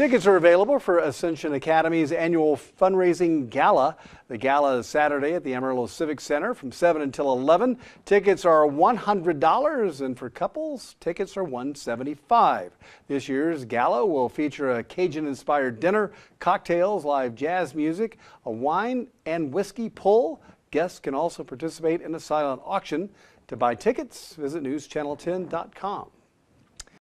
Tickets are available for Ascension Academy's annual fundraising gala. The gala is Saturday at the Amarillo Civic Center from 7 until 11. Tickets are $100, and for couples, tickets are $175. This year's gala will feature a Cajun-inspired dinner, cocktails, live jazz music, a wine and whiskey pull. Guests can also participate in a silent auction. To buy tickets, visit newschannel10.com.